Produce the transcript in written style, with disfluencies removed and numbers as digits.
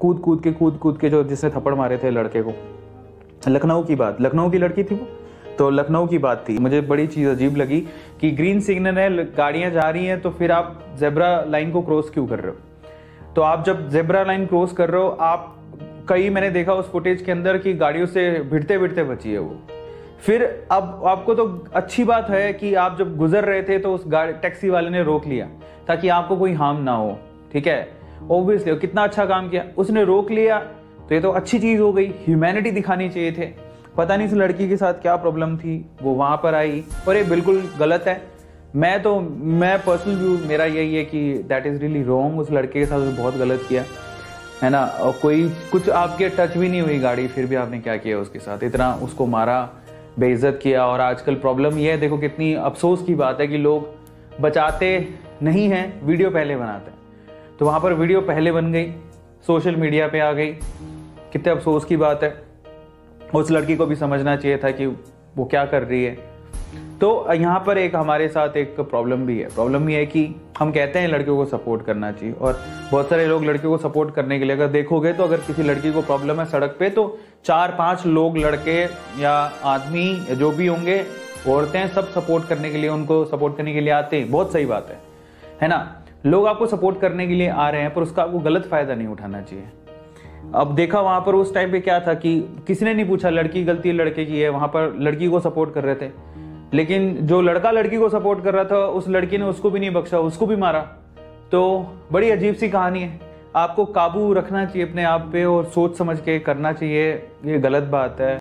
कूद कूद के जो जिसने थप्पड़ मारे थे लड़के को, लखनऊ की बात, लखनऊ की लड़की थी वो, तो लखनऊ की बात थी। मुझे बड़ी चीज़ अजीब लगी कि ग्रीन सिग्नल है, गाड़ियां जा रही हैं, तो फिर आप जेब्रा लाइन को क्रॉस क्यों कर रहे हो? तो आप जब जेब्रा लाइन क्रॉस कर रहे हो, आप कई मैंने देखा उस फुटेज के अंदर कि गाड़ियों से भिड़ते भिड़ते बची है वो। फिर अब आपको तो अच्छी बात है कि आप जब गुजर रहे थे तो उस गाड़ी टैक्सी वाले ने रोक लिया ताकि आपको कोई हार्म ना हो, ठीक है, ऑब्वियसली कितना अच्छा काम किया, उसने रोक लिया, तो ये तो अच्छी चीज हो गई, ह्यूमैनिटी दिखानी चाहिए थे। पता नहीं इस लड़की के साथ क्या प्रॉब्लम थी, वो वहां पर आई, और ये बिल्कुल गलत है। मैं पर्सनल व्यू मेरा यही है कि दैट इज रियली रॉन्ग, उस लड़के के साथ बहुत गलत किया है ना। और कोई कुछ आपके टच भी नहीं हुई गाड़ी, फिर भी आपने क्या किया उसके साथ, इतना उसको मारा, बेइज्जत किया। और आजकल प्रॉब्लम ये है, देखो कितनी अफसोस की बात है कि लोग बचाते नहीं हैं, वीडियो पहले बनाते हैं। तो वहां पर वीडियो पहले बन गई, सोशल मीडिया पे आ गई, कितने अफसोस की बात है। उस लड़की को भी समझना चाहिए था कि वो क्या कर रही है। तो यहाँ पर एक हमारे साथ एक प्रॉब्लम भी है। प्रॉब्लम ये है कि हम कहते हैं लड़कियों को सपोर्ट करना चाहिए, और बहुत सारे लोग लड़कियों को सपोर्ट करने के लिए, अगर देखोगे तो अगर किसी लड़की को प्रॉब्लम है सड़क पे, तो 4-5 लोग, लड़के या आदमी जो भी होंगे, औरतें, सब सपोर्ट करने के लिए, उनको सपोर्ट करने के लिए आते हैं। बहुत सही बात है ना। लोग आपको सपोर्ट करने के लिए आ रहे हैं, पर उसका आपको गलत फायदा नहीं उठाना चाहिए। अब देखा वहां पर उस टाइम पे क्या था कि किसी ने नहीं पूछा लड़की गलती लड़के की है, वहां पर लड़की को सपोर्ट कर रहे थे, लेकिन जो लड़का लड़की को सपोर्ट कर रहा था, उस लड़की ने उसको भी नहीं बख्शा, उसको भी मारा। तो बड़ी अजीब सी कहानी है। आपको काबू रखना चाहिए अपने आप पे और सोच समझ के करना चाहिए, ये गलत बात है।